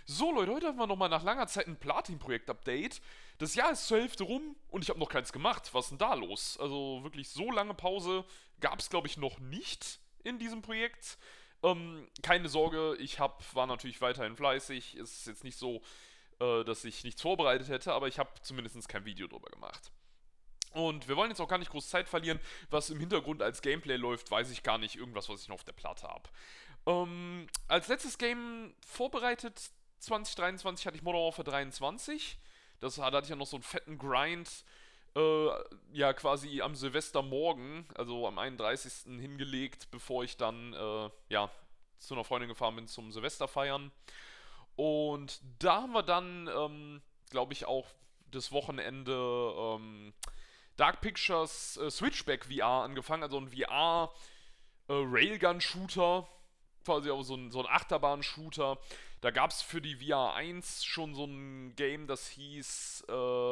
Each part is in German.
So Leute, heute haben wir nochmal nach langer Zeit ein Platin-Projekt-Update. Das Jahr ist zur Hälfte rum und ich habe noch keins gemacht. Was ist denn da los? Also wirklich so lange Pause gab es, glaube ich, noch nicht in diesem Projekt. Keine Sorge, war natürlich weiterhin fleißig. Es ist jetzt nicht so, dass ich nichts vorbereitet hätte, aber ich habe zumindest kein Video drüber gemacht. Und wir wollen jetzt auch gar nicht groß Zeit verlieren. Was im Hintergrund als Gameplay läuft, weiß ich gar nicht. Irgendwas, was ich noch auf der Platte habe. Als letztes Game vorbereitet 2023 hatte ich Modern Warfare 23. Da hatte ich ja noch so einen fetten Grind, ja quasi am Silvestermorgen, also am 31. hingelegt, bevor ich dann, ja, zu einer Freundin gefahren bin zum Silvesterfeiern. Und da haben wir dann, glaube ich, auch das Wochenende Dark Pictures Switchback VR angefangen, also ein VR Railgun-Shooter, quasi auch so ein Achterbahn-Shooter. Da gab es für die VR 1 schon so ein Game, das hieß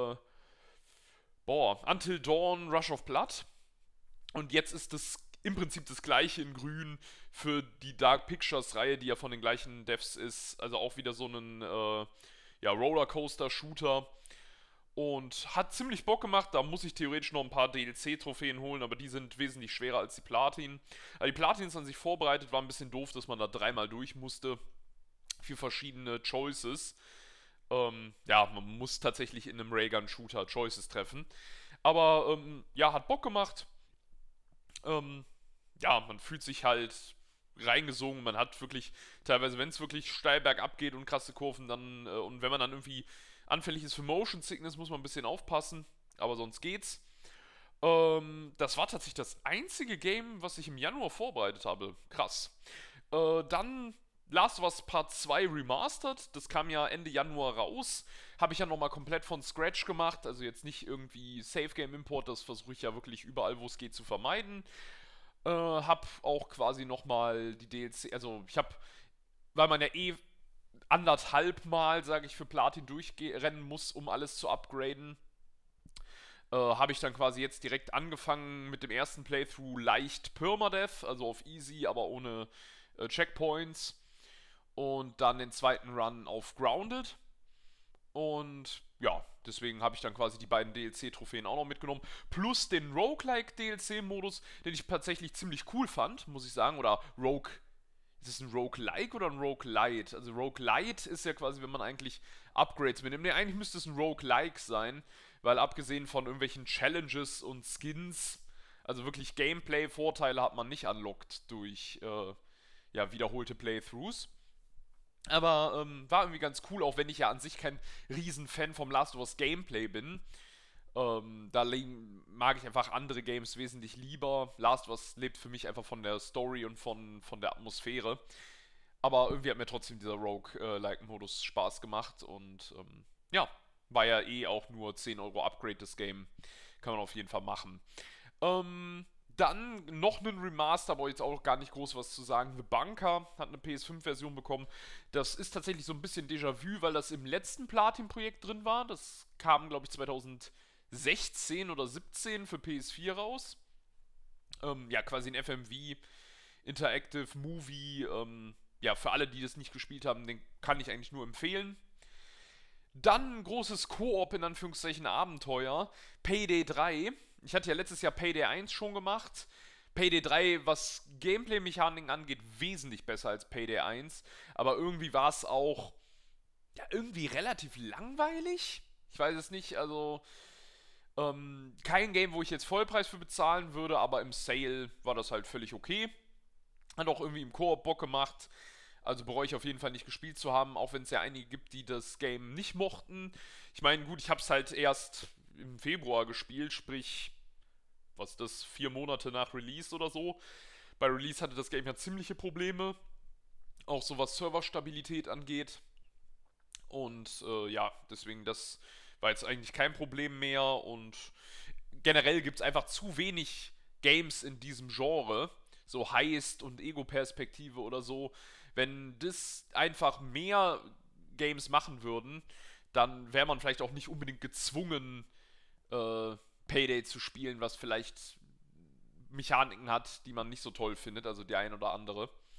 Until Dawn Rush of Blood. Und jetzt ist das im Prinzip das gleiche in grün für die Dark Pictures Reihe, die ja von den gleichen Devs ist. Also auch wieder so einen ja, Rollercoaster-Shooter. Und hat ziemlich Bock gemacht. Da muss ich theoretisch noch ein paar DLC-Trophäen holen, aber die sind wesentlich schwerer als die Platin. Aber die Platin ist an sich vorbereitet, war ein bisschen doof, dass man da dreimal durch musste. Für verschiedene Choices. Ja, man muss tatsächlich in einem Raygun-Shooter Choices treffen. Aber ja, hat Bock gemacht. Ähm, ja, man fühlt sich halt reingesungen. Man hat wirklich, teilweise, wenn es wirklich steil bergab geht und krasse Kurven, dann, und wenn man dann irgendwie anfällig ist für Motion Sickness, muss man ein bisschen aufpassen. Aber sonst geht's. Das war tatsächlich das einzige Game, was ich im Januar vorbereitet habe. Krass. Dann Last of Us Part 2 Remastered. Das kam ja Ende Januar raus. Habe ich ja nochmal komplett von Scratch gemacht. Also jetzt nicht irgendwie Save Game Import. Das versuche ich ja wirklich überall, wo es geht, zu vermeiden. Hab auch quasi nochmal die DLC. Also ich habe, weil man ja eh anderthalb Mal, sage ich, für Platin durchrennen muss, um alles zu upgraden, habe ich dann quasi jetzt direkt angefangen mit dem ersten Playthrough leicht Permadeath, also auf Easy, aber ohne Checkpoints. Und dann den zweiten Run auf Grounded. Und ja, deswegen habe ich dann quasi die beiden DLC-Trophäen auch noch mitgenommen. Plus den Roguelike-DLC-Modus, den ich tatsächlich ziemlich cool fand, muss ich sagen. Oder Rogue. Ist es ein Roguelike oder ein Roguelite? Also Roguelite ist ja quasi, wenn man eigentlich Upgrades mitnimmt. Ne, eigentlich müsste es ein Roguelike sein, weil abgesehen von irgendwelchen Challenges und Skins, also wirklich Gameplay-Vorteile hat man nicht unlocked durch ja, wiederholte Playthroughs. Aber war irgendwie ganz cool, auch wenn ich ja an sich kein Riesenfan vom Last of Us Gameplay bin. Mag ich einfach andere Games wesentlich lieber. Last of Us lebt für mich einfach von der Story und von der Atmosphäre. Aber irgendwie hat mir trotzdem dieser Rogue-like-Modus Spaß gemacht. Und ja, war ja eh auch nur 10 Euro Upgrade das Game. Kann man auf jeden Fall machen. Dann noch einen Remaster, aber jetzt auch gar nicht groß was zu sagen. The Bunker hat eine PS5-Version bekommen. Das ist tatsächlich so ein bisschen Déjà-vu, weil das im letzten Platin-Projekt drin war. Das kam, glaube ich, 2016 oder 17 für PS4 raus. Ja, quasi ein FMV, Interactive Movie. Ja, für alle, die das nicht gespielt haben, den kann ich eigentlich nur empfehlen. Dann ein großes Koop in Anführungszeichen Abenteuer. Payday 3. Ich hatte ja letztes Jahr Payday 1 schon gemacht. Payday 3, was Gameplay-Mechaniken angeht, wesentlich besser als Payday 1. Aber irgendwie war es auch ja, irgendwie relativ langweilig. Ich weiß es nicht, also kein Game, wo ich jetzt Vollpreis für bezahlen würde, aber im Sale war das halt völlig okay. Hat auch irgendwie im Koop Bock gemacht. Also bereue ich auf jeden Fall nicht gespielt zu haben, auch wenn es ja einige gibt, die das Game nicht mochten. Ich meine, gut, ich habe es halt erst im Februar gespielt, sprich, was ist das, 4 Monate nach Release oder so. Bei Release hatte das Game ja ziemliche Probleme, auch so was Serverstabilität angeht. Und ja, deswegen, das war jetzt eigentlich kein Problem mehr. Und generell gibt es einfach zu wenig Games in diesem Genre, so Heist und Ego-Perspektive oder so. Wenn das einfach mehr Games machen würden, dann wäre man vielleicht auch nicht unbedingt gezwungen, Payday zu spielen, was vielleicht Mechaniken hat, die man nicht so toll findet, also die ein oder andere.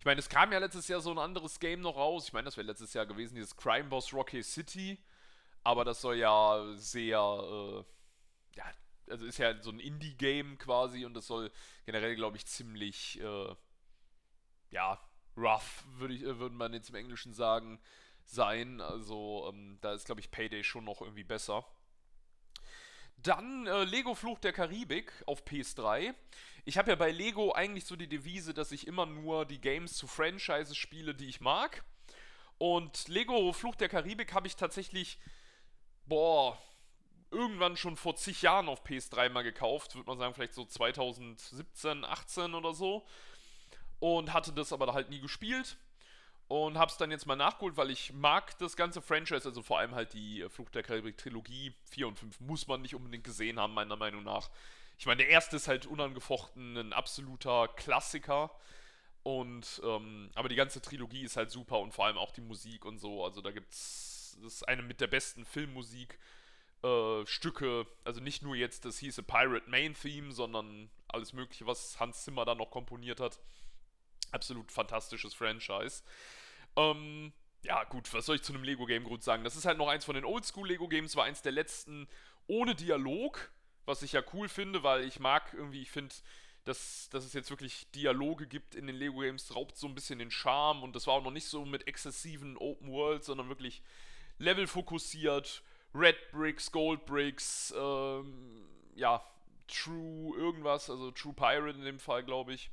Ich meine, es kam ja letztes Jahr so ein anderes Game noch raus. Ich meine, das wäre letztes Jahr gewesen, dieses Crime Boss Rocky City. Aber das soll ja sehr, ja, also ist ja so ein Indie-Game quasi und das soll generell, glaube ich, ziemlich, ja, rough, würde man jetzt im Englischen sagen, sein. Also, da ist, glaube ich, Payday schon noch irgendwie besser. Dann Lego Fluch der Karibik auf PS3. Ich habe ja bei Lego eigentlich so die Devise, dass ich immer nur die Games zu Franchises spiele, die ich mag. Und Lego Fluch der Karibik habe ich tatsächlich, boah, irgendwann schon vor zig Jahren auf PS3 mal gekauft. Würde man sagen, vielleicht so 2017, 18 oder so. Und hatte das aber halt nie gespielt. Und hab's dann jetzt mal nachgeholt, weil ich mag das ganze Franchise, also vor allem halt die Fluch der Karibik Trilogie 4 und 5 muss man nicht unbedingt gesehen haben, meiner Meinung nach. Ich meine, der erste ist halt unangefochten ein absoluter Klassiker. Aber die ganze Trilogie ist halt super und vor allem auch die Musik und so. Also da gibt's, das ist eine mit der besten Filmmusik Stücke, also nicht nur jetzt das hieße Pirate Main Theme, sondern alles Mögliche, was Hans Zimmer da noch komponiert hat. Absolut fantastisches Franchise. Ja, gut, was soll ich zu einem Lego-Game gut sagen? Das ist halt noch eins von den Oldschool-Lego-Games, war eins der letzten ohne Dialog, was ich ja cool finde, weil ich mag irgendwie, ich finde, dass es jetzt wirklich Dialoge gibt in den Lego-Games, raubt so ein bisschen den Charme und das war auch noch nicht so mit exzessiven Open Worlds, sondern wirklich levelfokussiert, Red Bricks, Gold Bricks, ja, True irgendwas, also True Pirate in dem Fall, glaube ich.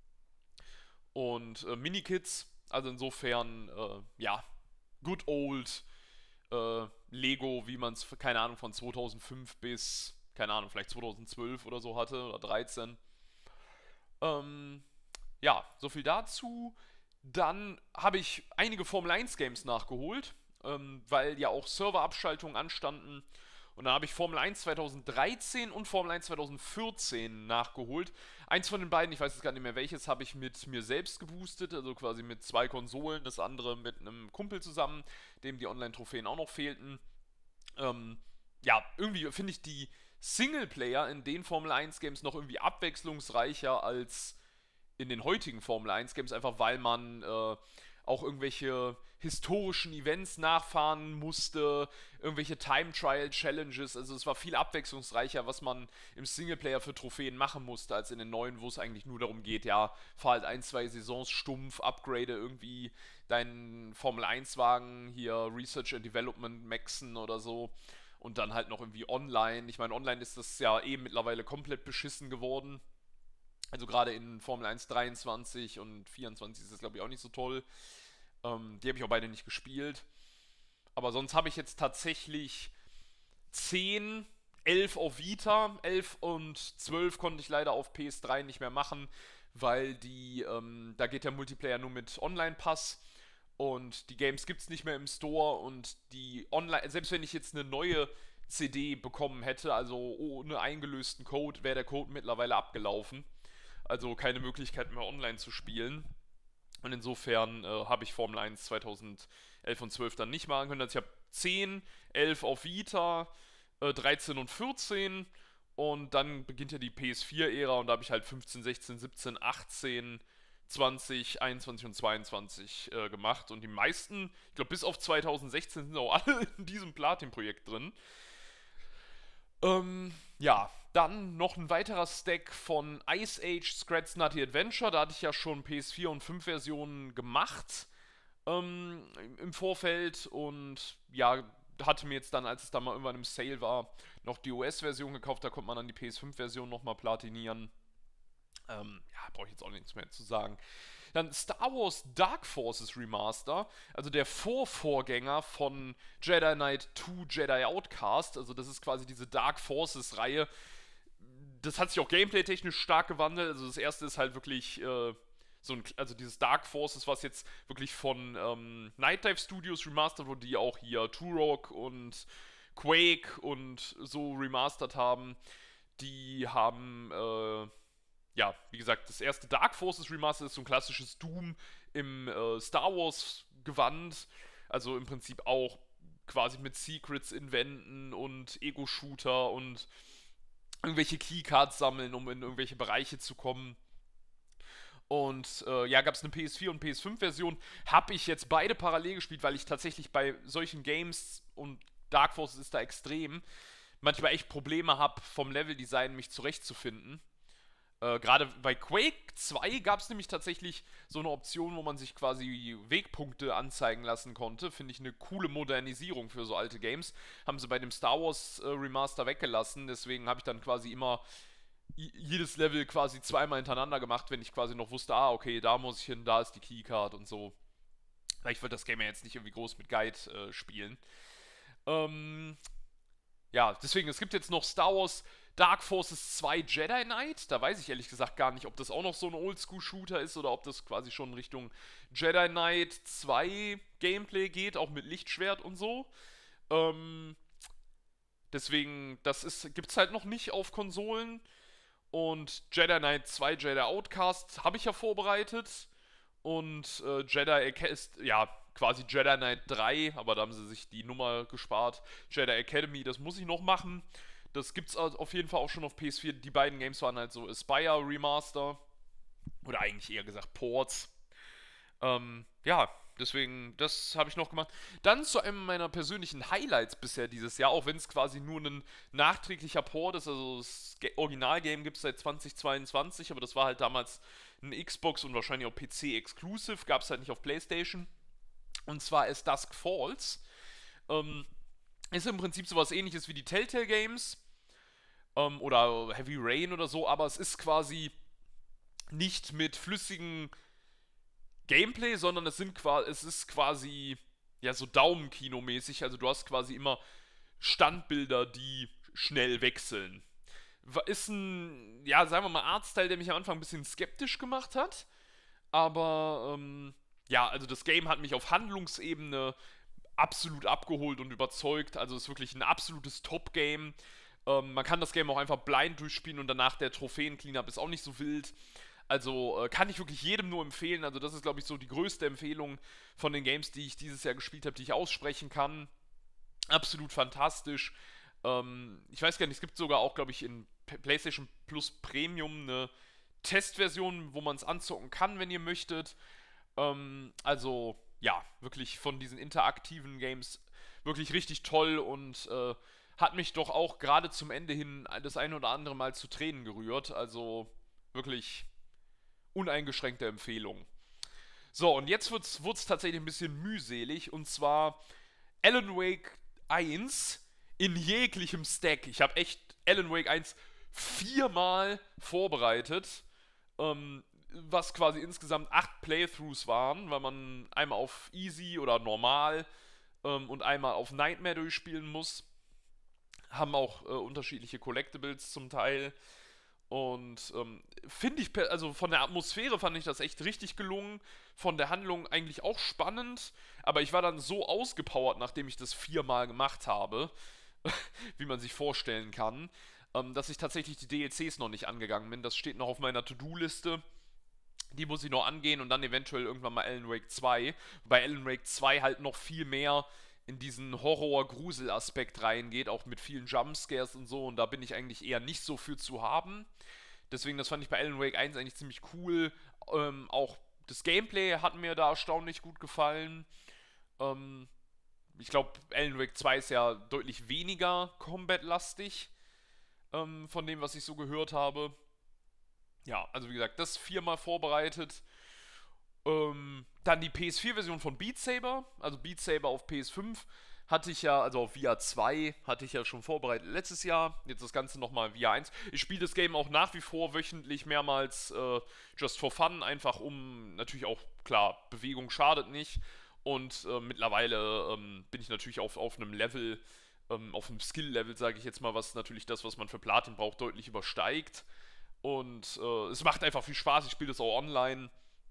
Und Minikits, also insofern, ja, good old Lego, wie man es, keine Ahnung, von 2005 bis, keine Ahnung, vielleicht 2012 oder so hatte, oder 13. Ähm, ja, so viel dazu. Dann habe ich einige Formel 1 Games nachgeholt, weil ja auch Serverabschaltungen anstanden. Und dann habe ich Formel 1 2013 und Formel 1 2014 nachgeholt. Eins von den beiden, ich weiß jetzt gar nicht mehr welches, habe ich mit mir selbst geboostet, also quasi mit zwei Konsolen, das andere mit einem Kumpel zusammen, dem die Online-Trophäen auch noch fehlten. Ähm, ja, irgendwie finde ich die Singleplayer in den Formel 1 Games noch irgendwie abwechslungsreicher als in den heutigen Formel 1 Games, einfach weil man auch irgendwelche historischen Events nachfahren musste, irgendwelche Time Trial Challenges, also es war viel abwechslungsreicher, was man im Singleplayer für Trophäen machen musste, als in den neuen, wo es eigentlich nur darum geht, ja, fahr halt ein, zwei Saisons stumpf, upgrade irgendwie deinen Formel 1 Wagen, hier Research and Development maxen oder so und dann halt noch irgendwie online. Ich meine, online ist das ja eh mittlerweile komplett beschissen geworden. Also gerade in Formel 1 23 und 24 ist das, glaube ich, auch nicht so toll. Die habe ich auch beide nicht gespielt. Aber sonst habe ich jetzt tatsächlich 10, 11 auf Vita. 11 und 12 konnte ich leider auf PS3 nicht mehr machen, weil da geht der Multiplayer nur mit Online-Pass. Und die Games gibt es nicht mehr im Store. Und die Online, selbst wenn ich jetzt eine neue CD bekommen hätte, also ohne eingelösten Code, wäre der Code mittlerweile abgelaufen. Also keine Möglichkeit mehr online zu spielen. Und insofern habe ich Formel 1 2011 und 12 dann nicht machen können. Also ich habe 10, 11 auf Vita, 13 und 14 und dann beginnt ja die PS4-Ära und da habe ich halt 15, 16, 17, 18, 20, 21 und 22 gemacht. Und die meisten, ich glaube bis auf 2016 sind auch alle in diesem Platin-Projekt drin. Ja, dann noch ein weiterer Stack von Ice Age Scratch Nutty Adventure. Da hatte ich ja schon PS4 und 5 Versionen gemacht im Vorfeld und ja, hatte mir jetzt dann, als es dann mal irgendwann im Sale war, noch die US-Version gekauft. Da konnte man dann die PS5-Version nochmal platinieren. Ja, brauche ich jetzt auch nichts mehr zu sagen. Dann Star Wars Dark Forces Remaster, also der Vorvorgänger von Jedi Knight 2 Jedi Outcast, also das ist quasi diese Dark Forces Reihe. Das hat sich auch gameplay-technisch stark gewandelt, also das erste ist halt wirklich also dieses Dark Forces, was jetzt wirklich von Night Dive Studios remastert wurde, die auch hier Turok und Quake und so remastert haben. Die haben ja, wie gesagt, das erste Dark Forces Remaster ist so ein klassisches Doom im Star Wars Gewand. Also im Prinzip auch quasi mit Secrets in Wänden und Ego-Shooter und irgendwelche Keycards sammeln, um in irgendwelche Bereiche zu kommen. Und ja, gab es eine PS4 und PS5-Version. Habe ich jetzt beide parallel gespielt, weil ich tatsächlich bei solchen Games, und Dark Forces ist da extrem, manchmal echt Probleme habe, vom Leveldesign mich zurechtzufinden. Gerade bei Quake 2 gab es nämlich tatsächlich so eine Option, wo man sich quasi Wegpunkte anzeigen lassen konnte. Finde ich eine coole Modernisierung für so alte Games. Haben sie bei dem Star Wars Remaster weggelassen. Deswegen habe ich dann quasi immer jedes Level quasi zweimal hintereinander gemacht, wenn ich quasi noch wusste, ah, okay, da muss ich hin, da ist die Keycard und so. Weil ich würde das Game ja jetzt nicht irgendwie groß mit Guide spielen. Ähm, ja, deswegen, es gibt jetzt noch Star Wars Dark Forces 2 Jedi Knight. Da weiß ich ehrlich gesagt gar nicht, ob das auch noch so ein Oldschool-Shooter ist oder ob das quasi schon Richtung Jedi Knight 2 Gameplay geht, auch mit Lichtschwert und so. Ähm, deswegen, gibt's halt noch nicht auf Konsolen. Und Jedi Knight 2 Jedi Outcast habe ich ja vorbereitet. Und ist, ja, quasi Jedi Knight 3, aber da haben sie sich die Nummer gespart. Jedi Academy, das muss ich noch machen. Das gibt's auf jeden Fall auch schon auf PS4. Die beiden Games waren halt so Aspire Remaster. Oder eigentlich eher gesagt Ports. Ja, deswegen, das habe ich noch gemacht. Dann zu einem meiner persönlichen Highlights bisher dieses Jahr, auch wenn es quasi nur ein nachträglicher Port ist. Also das Originalgame gibt es seit 2022, aber das war halt damals ein Xbox und wahrscheinlich auch PC-Exclusive. Gab es halt nicht auf PlayStation. Und zwar ist Dusk Falls. Ähm, ist im Prinzip sowas ähnliches wie die Telltale Games. Oder Heavy Rain oder so, aber es ist quasi nicht mit flüssigen Gameplay, sondern es ist quasi ja so Daumenkino-mäßig. Also du hast quasi immer Standbilder, die schnell wechseln. Ist ein, ja, sagen wir mal, Artstyle, der mich am Anfang ein bisschen skeptisch gemacht hat. Aber ja, also das Game hat mich auf Handlungsebene absolut abgeholt und überzeugt. Also es ist wirklich ein absolutes Top-Game. Man kann das Game auch einfach blind durchspielen und danach der Trophäen-Cleanup ist auch nicht so wild. Also kann ich wirklich jedem nur empfehlen. Also das ist, glaube ich, so die größte Empfehlung von den Games, die ich dieses Jahr gespielt habe, die ich aussprechen kann. Absolut fantastisch. Ich weiß gar nicht, es gibt sogar auch, glaube ich, in PlayStation Plus Premium eine Testversion, wo man es anzocken kann, wenn ihr möchtet. Also ja, wirklich von diesen interaktiven Games wirklich richtig toll und hat mich doch auch gerade zum Ende hin das ein oder andere Mal zu Tränen gerührt. Also wirklich uneingeschränkte Empfehlung. So, und jetzt wird's tatsächlich ein bisschen mühselig. Und zwar Alan Wake 1 in jeglichem Stack. Ich habe echt Alan Wake 1 viermal vorbereitet. Was quasi insgesamt 8 Playthroughs waren, weil man einmal auf Easy oder Normal und einmal auf Nightmare durchspielen muss. Haben auch unterschiedliche Collectibles zum Teil. Und finde ich, also von der Atmosphäre fand ich das echt richtig gelungen. Von der Handlung eigentlich auch spannend. Aber ich war dann so ausgepowert, nachdem ich das viermal gemacht habe, wie man sich vorstellen kann, dass ich tatsächlich die DLCs noch nicht angegangen bin. Das steht noch auf meiner To-Do-Liste. Die muss ich noch angehen und dann eventuell irgendwann mal Alan Wake 2. Bei Alan Wake 2 halt noch viel mehr in diesen Horror-Grusel-Aspekt reingeht, auch mit vielen Jumpscares und so. Und da bin ich eigentlich eher nicht so für zu haben. Deswegen, das fand ich bei Alan Wake 1 eigentlich ziemlich cool. Auch das Gameplay hat mir da erstaunlich gut gefallen. Ich glaube, Alan Wake 2 ist ja deutlich weniger Combat-lastig, von dem, was ich so gehört habe. Ja, also wie gesagt, das viermal vorbereitet. Dann die PS4-Version von Beat Saber, also Beat Saber auf PS5 hatte ich ja, also auf VR 2 hatte ich ja schon vorbereitet letztes Jahr. Jetzt das Ganze nochmal VR 1. Ich spiele das Game auch nach wie vor wöchentlich mehrmals just for fun, einfach um natürlich auch, klar, Bewegung schadet nicht. Und mittlerweile bin ich natürlich auf einem Level, auf einem Skill-Level, sage ich jetzt mal, was natürlich das, was man für Platin braucht, deutlich übersteigt. Und es macht einfach viel Spaß. Ich spiele das auch online.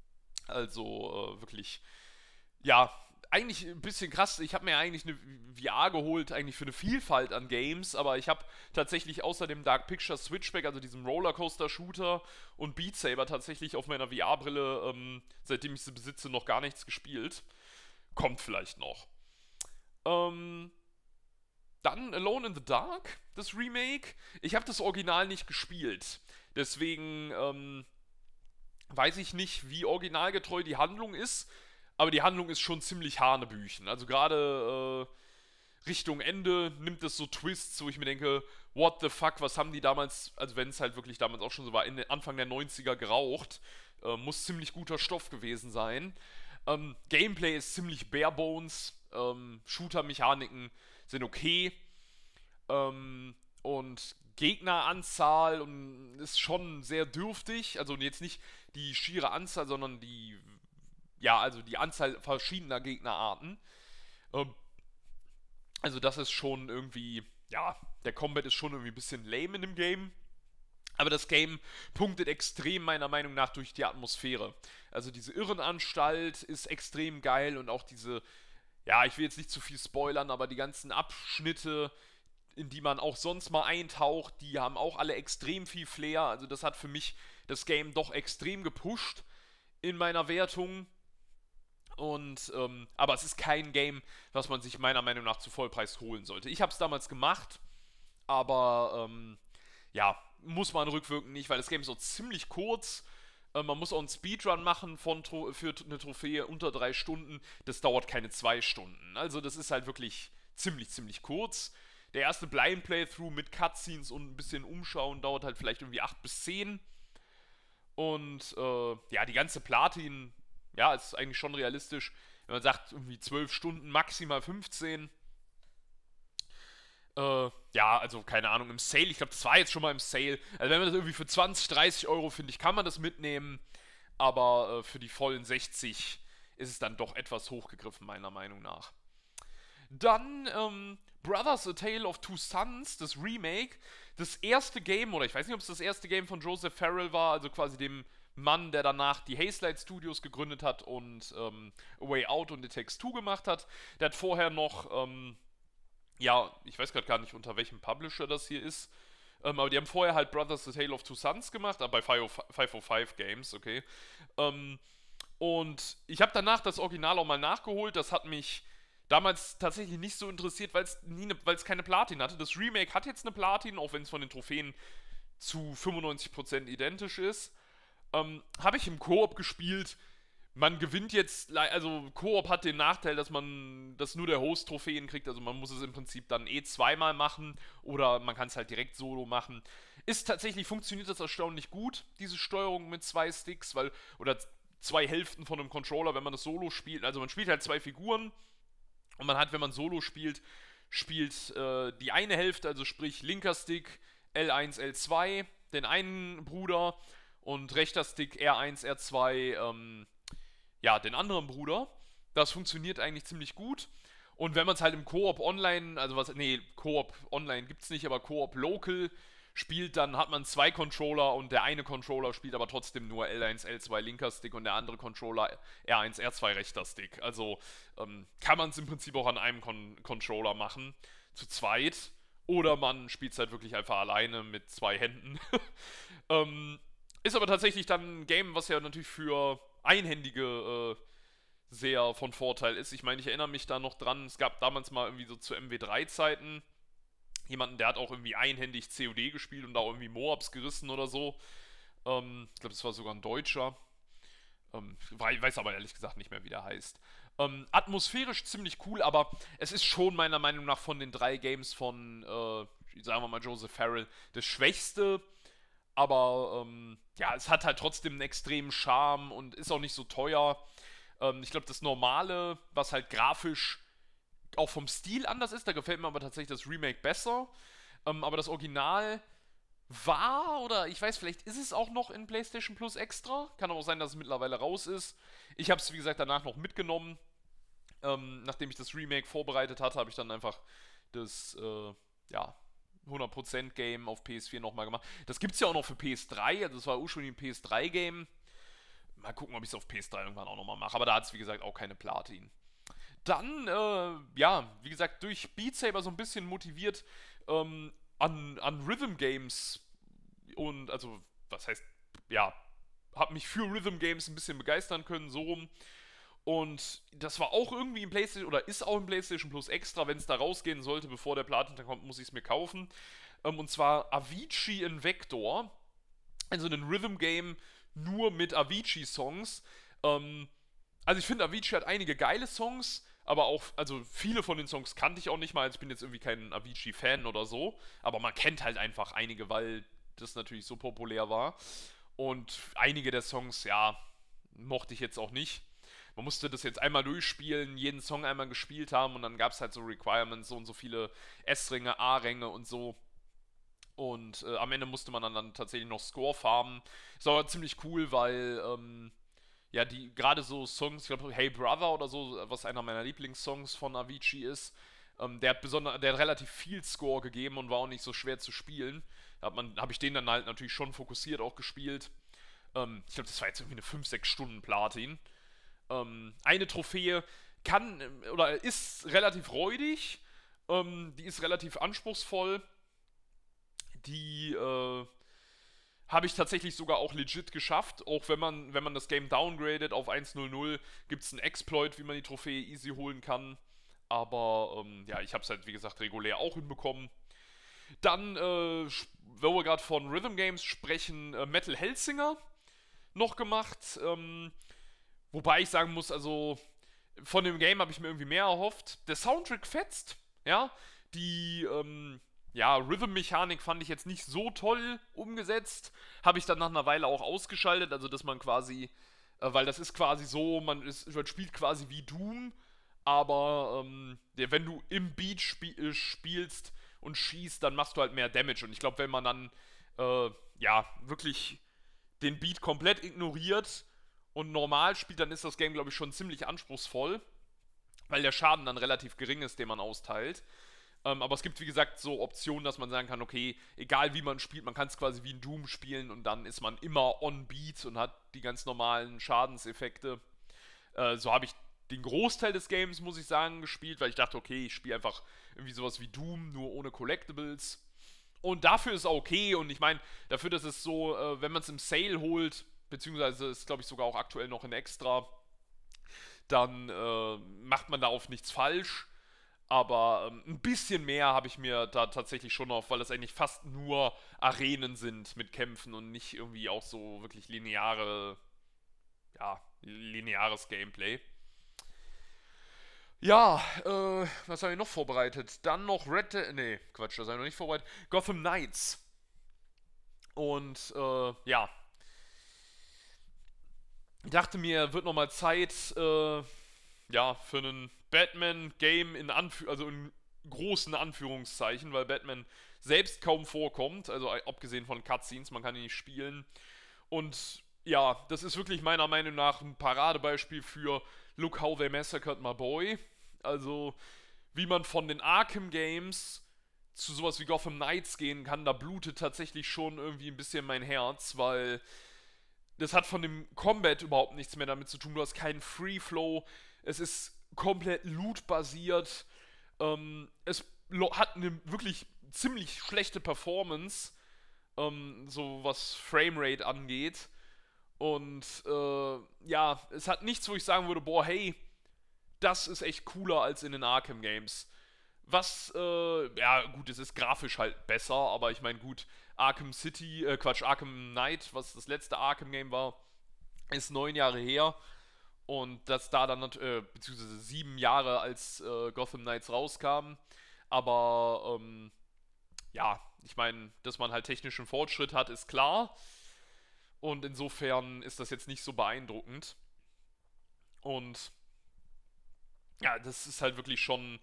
Also wirklich, ja, eigentlich ein bisschen krass. Ich habe mir eigentlich eine VR geholt, eigentlich für eine Vielfalt an Games, aber ich habe tatsächlich außer dem Dark Pictures Switchback, also diesem Rollercoaster-Shooter und Beat Saber tatsächlich auf meiner VR-Brille, seitdem ich sie besitze, noch gar nichts gespielt. Kommt vielleicht noch. Dann Alone in the Dark, das Remake. Ich habe das Original nicht gespielt. Deswegen, weiß ich nicht, wie originalgetreu die Handlung ist, aber die Handlung ist schon ziemlich hanebüchen. Also gerade Richtung Ende nimmt es so Twists, wo ich mir denke, what the fuck, was haben die damals, also wenn es halt wirklich damals auch schon so war, Anfang der 90er geraucht. Muss ziemlich guter Stoff gewesen sein. Gameplay ist ziemlich bare bones. Shooter-Mechaniken sind okay. Und Gegneranzahl ist schon sehr dürftig. Also jetzt nicht die schiere Anzahl, sondern also die Anzahl verschiedener Gegnerarten. Ähm, also das ist schon irgendwie, ja, der Combat ist schon irgendwie ein bisschen lame in dem Game. Aber das Game punktet extrem meiner Meinung nach durch die Atmosphäre. Also diese Irrenanstalt ist extrem geil und auch diese, ja, ich will jetzt nicht zu viel spoilern, aber die ganzen Abschnitte, in die man auch sonst mal eintaucht, die haben auch alle extrem viel Flair. Also das hat für mich das Game doch extrem gepusht in meiner Wertung. Aber es ist kein Game, was man sich meiner Meinung nach zu Vollpreis holen sollte. Ich habe es damals gemacht, aber ja, muss man rückwirkend nicht, weil das Game ist so ziemlich kurz. Man muss auch einen Speedrun machen für eine Trophäe unter 3 Stunden. Das dauert keine 2 Stunden. Also das ist halt wirklich ziemlich kurz. Der erste Blind Playthrough mit Cutscenes und ein bisschen Umschauen dauert halt vielleicht irgendwie 8 bis 10. Und ja, die ganze Platin, ja, ist eigentlich schon realistisch. Wenn man sagt, irgendwie 12 Stunden, maximal 15. Ja, also keine Ahnung, im Sale, ich glaube, das war jetzt schon mal im Sale. Also wenn man das irgendwie für 20, 30 Euro, finde ich, kann man das mitnehmen. Aber für die vollen 60 ist es dann doch etwas hochgegriffen, meiner Meinung nach. Dann Brothers: A Tale of Two Sons, das Remake. Das erste Game, oder ich weiß nicht, ob es das erste Game von Joseph Farrell war, also quasi dem Mann, der danach die Hazelight Studios gegründet hat und A Way Out und It Takes Two gemacht hat. Der hat vorher noch, ja, ich weiß gerade gar nicht, unter welchem Publisher das hier ist. Aber die haben vorher halt Brothers: A Tale of Two Sons gemacht, aber bei 505 Games, okay. Und ich habe danach das Original auch mal nachgeholt. Das hat mich damals tatsächlich nicht so interessiert, weil es keine Platin hatte. Das Remake hat jetzt eine Platin, auch wenn es von den Trophäen zu 95% identisch ist. Habe ich im Koop gespielt. Man gewinnt jetzt, also Koop hat den Nachteil, dass nur der Host Trophäen kriegt, also man muss es im Prinzip dann zweimal machen oder man kann es halt direkt solo machen. Funktioniert das erstaunlich gut, diese Steuerung mit 2 Sticks, oder 2 Hälften von einem Controller, wenn man das solo spielt. Also man spielt halt 2 Figuren und man hat, wenn man solo spielt, die eine Hälfte, also sprich linker Stick L1, L2, den einen Bruder und rechter Stick R1, R2, ja, den anderen Bruder. Das funktioniert eigentlich ziemlich gut. Und wenn man es halt im Koop Online, Koop Online gibt's nicht, aber Koop Local spielt, dann hat man 2 Controller und der eine Controller spielt aber trotzdem nur L1, L2 linker Stick und der andere Controller R1, R2 rechter Stick. Also kann man es im Prinzip auch an einem Controller machen, zu zweit. Oder man spielt es halt wirklich einfach alleine mit 2 Händen. Ist aber tatsächlich dann ein Game, was ja natürlich für Einhändige sehr von Vorteil ist. Ich meine, ich erinnere mich da noch dran, es gab damals mal irgendwie so zu MW3-Zeiten jemanden, der hat auch irgendwie einhändig COD gespielt und da irgendwie Moabs gerissen oder so. Ich glaube, das war sogar ein Deutscher. Ich weiß aber ehrlich gesagt nicht mehr, wie der heißt. Atmosphärisch ziemlich cool, aber es ist schon meiner Meinung nach von den 3 Games von, sagen wir mal, Joseph Farrell das schwächste. Aber ja, es hat halt trotzdem einen extremen Charme und ist auch nicht so teuer. Ich glaube, das Normale, was halt grafisch auch vom Stil anders ist, da gefällt mir aber tatsächlich das Remake besser. Aber das Original war, oder ich weiß, vielleicht ist es auch noch in PlayStation Plus extra. Kann auch sein, dass es mittlerweile raus ist. Ich habe es, wie gesagt, danach noch mitgenommen. Nachdem ich das Remake vorbereitet hatte, habe ich dann einfach das, ja, 100% Game auf PS4 nochmal gemacht. Das gibt es ja auch noch für PS3, also das war ursprünglich ein PS3-Game. Mal gucken, ob ich es auf PS3 irgendwann auch nochmal mache, aber da hat es, wie gesagt, auch keine Platin. Dann, ja, wie gesagt, durch Beat Saber so ein bisschen motiviert an Rhythm Games und, also, was heißt, ja, hab mich für Rhythm Games ein bisschen begeistern können, so rum. Und das war auch irgendwie im PlayStation, oder ist auch im PlayStation Plus extra, wenn es da rausgehen sollte, bevor der Platin kommt, muss ich es mir kaufen. Und zwar Avicii Invector, also ein Rhythm Game nur mit Avicii-Songs. Also ich finde, Avicii hat einige geile Songs, aber auch, also viele von den Songs kannte ich auch nicht mal. Also ich bin jetzt irgendwie kein Avicii-Fan oder so, aber man kennt halt einfach einige, weil das natürlich so populär war. Und einige der Songs, ja, mochte ich jetzt auch nicht. Man musste das jetzt einmal durchspielen, jeden Song einmal gespielt haben und dann gab es halt so Requirements, so und so viele S-Ränge, A-Ränge und so. Und am Ende musste man dann tatsächlich noch Score farmen. Ist aber ziemlich cool, weil ja, die gerade so Songs, ich glaube, Hey Brother oder so, was einer meiner Lieblingssongs von Avicii ist, der hat relativ viel Score gegeben und war auch nicht so schwer zu spielen. Habe ich den dann halt natürlich schon fokussiert auch gespielt. Ich glaube, das war jetzt irgendwie eine 5-6 Stunden Platin. Eine Trophäe kann oder ist relativ räudig. Die ist relativ anspruchsvoll. Die habe ich tatsächlich sogar auch legit geschafft. Auch wenn man das Game downgradet auf 1.0.0, gibt es einen Exploit, wie man die Trophäe easy holen kann. Aber ja, ich habe es halt, wie gesagt, regulär auch hinbekommen. Dann, wo wir gerade von Rhythm Games sprechen, Metal Hellsinger noch gemacht. Wobei ich sagen muss, also von dem Game habe ich mir irgendwie mehr erhofft. Der Soundtrack fetzt, ja. Die, ja, Rhythm-Mechanik fand ich jetzt nicht so toll umgesetzt. Habe ich dann nach einer Weile auch ausgeschaltet, also dass man quasi, weil das ist quasi so, man spielt quasi wie Doom, aber wenn du im Beat spielst und schießt, dann machst du halt mehr Damage. Und ich glaube, wenn man dann, ja, wirklich den Beat komplett ignoriert und normal spielt, dann ist das Game, glaube ich, schon ziemlich anspruchsvoll, weil der Schaden dann relativ gering ist, den man austeilt. Aber es gibt, wie gesagt, so Optionen, dass man sagen kann, okay, egal wie man spielt, man kann es quasi wie in Doom spielen und dann ist man immer on Beat und hat die ganz normalen Schadenseffekte. So habe ich den Großteil des Games, muss ich sagen, gespielt, weil ich dachte, okay, ich spiele einfach irgendwie sowas wie Doom, nur ohne Collectibles. Und dafür ist es okay und ich meine, dafür, dass es so, wenn man es im Sale holt, beziehungsweise ist, glaube ich, sogar auch aktuell noch in Extra, dann macht man da auf nichts falsch. Aber ein bisschen mehr habe ich mir da tatsächlich schon auf, weil es eigentlich fast nur Arenen sind mit Kämpfen und nicht irgendwie auch so wirklich lineares Gameplay. Ja, was habe ich noch vorbereitet? Dann noch nee, Quatsch, das habe ich noch nicht vorbereitet. Gotham Knights. Und, ja. Ich dachte mir, wird nochmal Zeit, ja, für einen Batman-Game also in großen Anführungszeichen, weil Batman selbst kaum vorkommt, also abgesehen von Cutscenes, man kann ihn nicht spielen. Und ja, das ist wirklich meiner Meinung nach ein Paradebeispiel für Look how they massacred my boy. Also, wie man von den Arkham Games zu sowas wie Gotham Knights gehen kann, da blutet tatsächlich schon irgendwie ein bisschen mein Herz, weil das hat von dem Combat überhaupt nichts mehr damit zu tun. Du hast keinen Free Flow. Es ist komplett loot-basiert. Es hat eine wirklich ziemlich schlechte Performance, so was Framerate angeht. Und ja, es hat nichts, wo ich sagen würde, boah, hey, das ist echt cooler als in den Arkham Games. Was, ja, gut, es ist grafisch halt besser, aber ich meine, gut, Arkham Knight, was das letzte Arkham Game war, ist 9 Jahre her. Und dass da dann, beziehungsweise 7 Jahre, als Gotham Knights rauskam. Aber, ja, ich meine, dass man halt technischen Fortschritt hat, ist klar. Und insofern ist das jetzt nicht so beeindruckend. Und ja, das ist halt wirklich schon,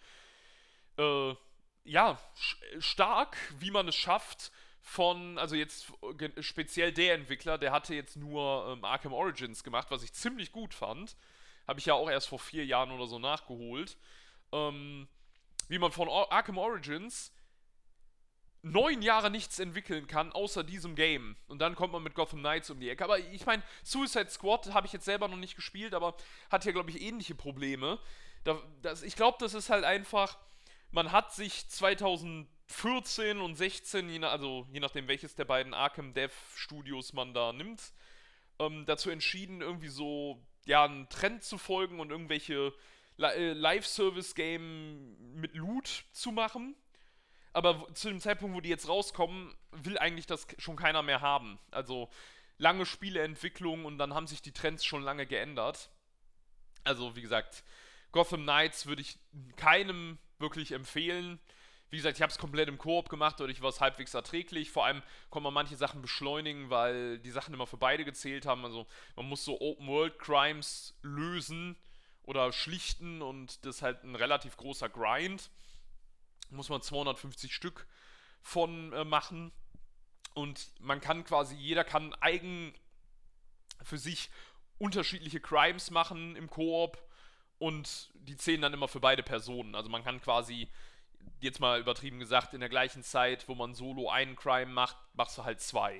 ja, stark, wie man es schafft, also jetzt speziell der Entwickler, der hatte jetzt nur Arkham Origins gemacht, was ich ziemlich gut fand. Habe ich ja auch erst vor 4 Jahren oder so nachgeholt. Ähm, Wie man von Arkham Origins 9 Jahre nichts entwickeln kann, außer diesem Game. Und dann kommt man mit Gotham Knights um die Ecke. Aber ich meine, Suicide Squad habe ich jetzt selber noch nicht gespielt, aber hat ja, glaube ich, ähnliche Probleme. Ich glaube, das ist halt einfach, man hat sich 2014 und 16, also je nachdem welches der beiden Arkham Dev Studios man da nimmt, dazu entschieden, irgendwie so, ja, einen Trend zu folgen und irgendwelche Live-Service-Game mit Loot zu machen. Aber zu dem Zeitpunkt, wo die jetzt rauskommen, will eigentlich das schon keiner mehr haben. Also, lange Spieleentwicklung und dann haben sich die Trends schon lange geändert. Also, wie gesagt, Gotham Knights würde ich keinem wirklich empfehlen. Wie gesagt, ich habe es komplett im Koop gemacht, dadurch war es halbwegs erträglich. Vor allem konnte man manche Sachen beschleunigen, weil die Sachen immer für beide gezählt haben. Also man muss so Open-World-Crimes lösen oder schlichten und das ist halt ein relativ großer Grind. Muss man 250 Stück von machen. Und man kann quasi, jeder kann eigen für sich unterschiedliche Crimes machen im Koop und die zählen dann immer für beide Personen. Also man kann quasi, jetzt mal übertrieben gesagt, in der gleichen Zeit, wo man solo einen Crime macht, machst du halt zwei.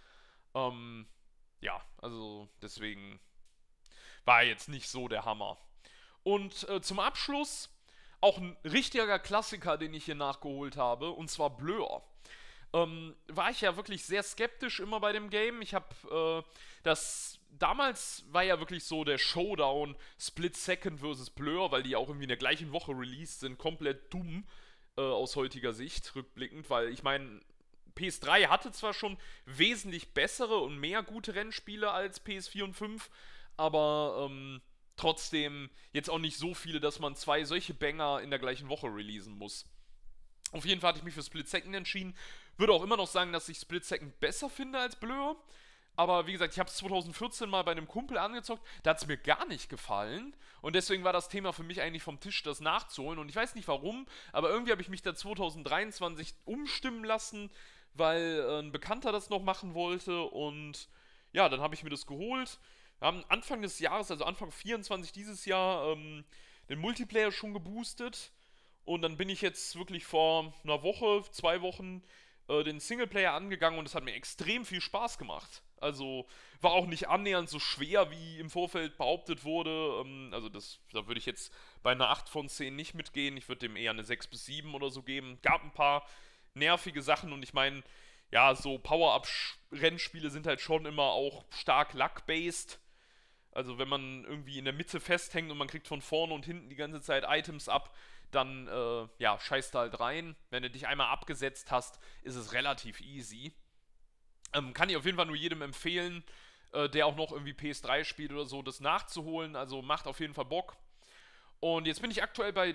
Ja, also deswegen war jetzt nicht so der Hammer. Und zum Abschluss auch ein richtiger Klassiker, den ich hier nachgeholt habe, und zwar Blur. War ich ja wirklich sehr skeptisch immer bei dem Game. Ich habe das. Damals war ja wirklich so der Showdown Split Second versus Blur, weil die ja auch irgendwie in der gleichen Woche released sind. Komplett dumm aus heutiger Sicht, rückblickend, weil ich meine, PS3 hatte zwar schon wesentlich bessere und mehr gute Rennspiele als PS4 und 5, aber trotzdem jetzt auch nicht so viele, dass man zwei solche Banger in der gleichen Woche releasen muss. Auf jeden Fall hatte ich mich für Split Second entschieden. Würde auch immer noch sagen, dass ich Split Second besser finde als Blur. Aber wie gesagt, ich habe es 2014 mal bei einem Kumpel angezockt, da hat es mir gar nicht gefallen. Und deswegen war das Thema für mich eigentlich vom Tisch, das nachzuholen. Und ich weiß nicht warum, aber irgendwie habe ich mich da 2023 umstimmen lassen, weil ein Bekannter das noch machen wollte. Und ja, dann habe ich mir das geholt. Wir haben Anfang des Jahres, also Anfang 24 dieses Jahr, den Multiplayer schon geboostet. Und dann bin ich jetzt wirklich vor einer Woche, 2 Wochen den Singleplayer angegangen und es hat mir extrem viel Spaß gemacht. Also war auch nicht annähernd so schwer, wie im Vorfeld behauptet wurde. Also da würde ich jetzt bei einer 8 von 10 nicht mitgehen. Ich würde dem eher eine 6 bis 7 oder so geben. Gab ein paar nervige Sachen und ich meine, ja, so Power-Up-Rennspiele sind halt schon immer auch stark Luck-based. Also wenn man irgendwie in der Mitte festhängt und man kriegt von vorne und hinten die ganze Zeit Items ab, dann ja, scheißt da halt rein. Wenn du dich einmal abgesetzt hast, ist es relativ easy. Kann ich auf jeden Fall nur jedem empfehlen, der auch noch irgendwie PS3 spielt oder so, das nachzuholen. Also macht auf jeden Fall Bock. Und jetzt bin ich aktuell bei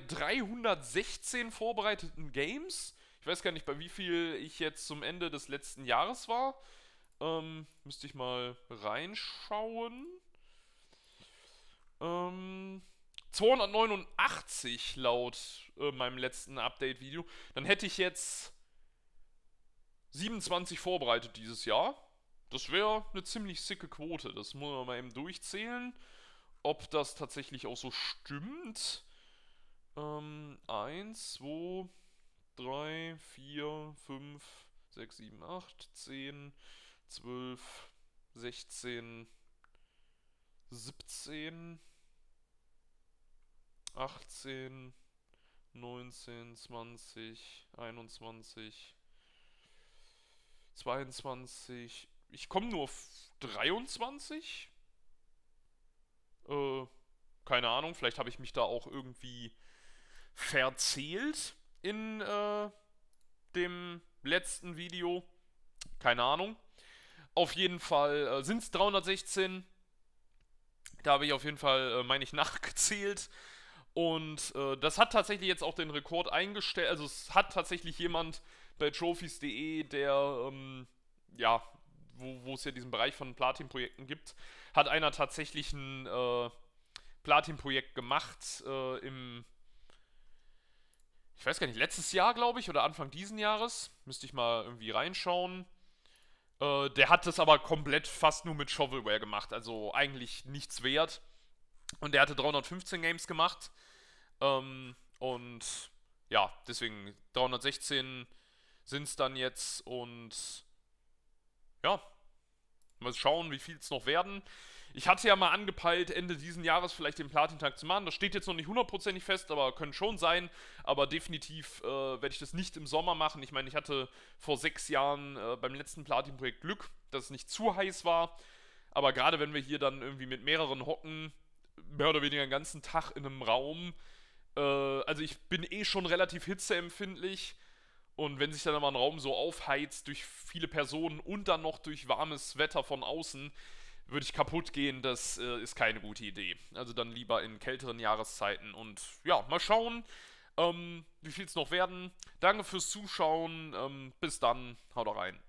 316 vorbereiteten Games. Ich weiß gar nicht, bei wie viel ich jetzt zum Ende des letzten Jahres war. Müsste ich mal reinschauen. 289 laut meinem letzten Update-Video. Dann hätte ich jetzt 27 vorbereitet dieses Jahr. Das wäre eine ziemlich sicke Quote. Das muss man mal eben durchzählen. Ob das tatsächlich auch so stimmt. 1, 2, 3, 4, 5, 6, 7, 8, 10, 12, 16, 17, 18, 19, 20, 21, 22. Ich komme nur auf 23. Keine Ahnung, vielleicht habe ich mich da auch irgendwie verzählt in dem letzten Video. Keine Ahnung. Auf jeden Fall sind es 316. Da habe ich auf jeden Fall, meine ich, nachgezählt. Und das hat tatsächlich jetzt auch den Rekord eingestellt. Also es hat tatsächlich jemand bei trophies.de, der, ja, wo es ja diesen Bereich von Platin-Projekten gibt, hat einer tatsächlich ein Platin-Projekt gemacht ich weiß gar nicht, letztes Jahr, glaube ich, oder Anfang diesen Jahres. Müsste ich mal irgendwie reinschauen. Der hat das aber komplett fast nur mit Shovelware gemacht, also eigentlich nichts wert. Und der hatte 315 Games gemacht. Und ja, deswegen 316 sind es dann jetzt und ja, mal schauen, wie viel es noch werden. Ich hatte ja mal angepeilt, Ende diesen Jahres vielleicht den Platin-Tag zu machen. Das steht jetzt noch nicht hundertprozentig fest, aber können schon sein. Aber definitiv werde ich das nicht im Sommer machen. Ich meine, ich hatte vor 6 Jahren beim letzten Platin-Projekt Glück, dass es nicht zu heiß war. Aber gerade wenn wir hier dann irgendwie mit mehreren hocken, mehr oder weniger den ganzen Tag in einem Raum, also ich bin eh schon relativ hitzeempfindlich. Und wenn sich dann aber ein Raum so aufheizt durch viele Personen und dann noch durch warmes Wetter von außen, würde ich kaputt gehen. Das ist keine gute Idee. Also dann lieber in kälteren Jahreszeiten. Und ja, mal schauen, wie viel es noch werden. Danke fürs Zuschauen. Bis dann. Haut rein.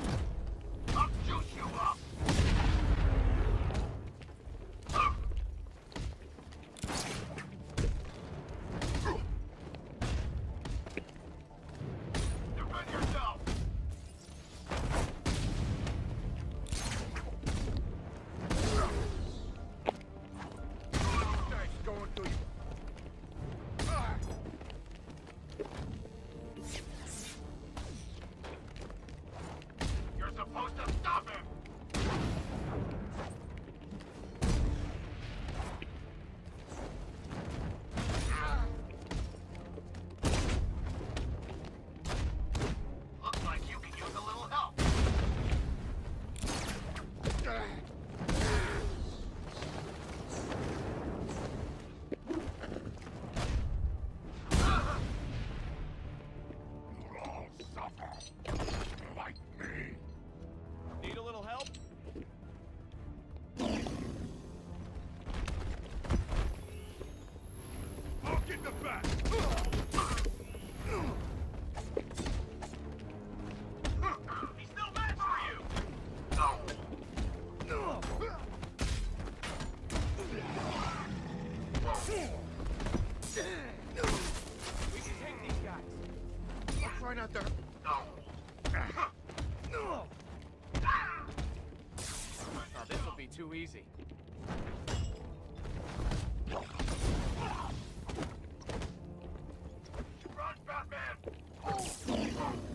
Need a little help? I'll get the back. He's no match for you. We can take these guys. I'll try not to. Oh, this will be too easy. Run, Batman!